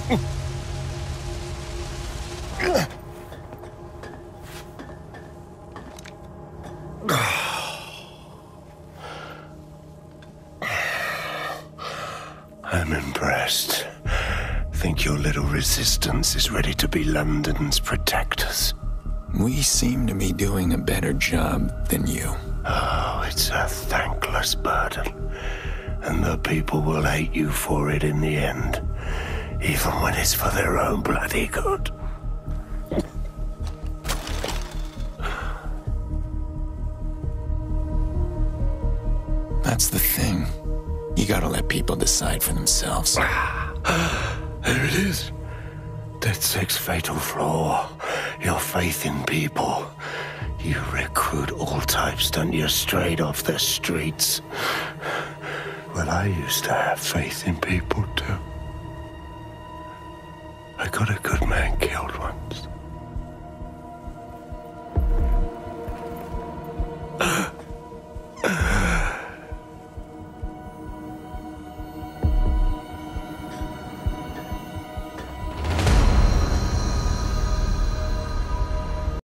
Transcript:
I'm impressed. Think your little resistance is ready to be London's protectors? We seem to be doing a better job than you. Oh, it's a thankless burden. And the people will hate you for it in the end. Even when it's for their own bloody good. That's the thing. You gotta let people decide for themselves. There it is. DedSec's fatal flaw. Your faith in people. You recruit all types, don't you, straight off the streets. Well, I used to have faith in people, too. I got a good man killed once.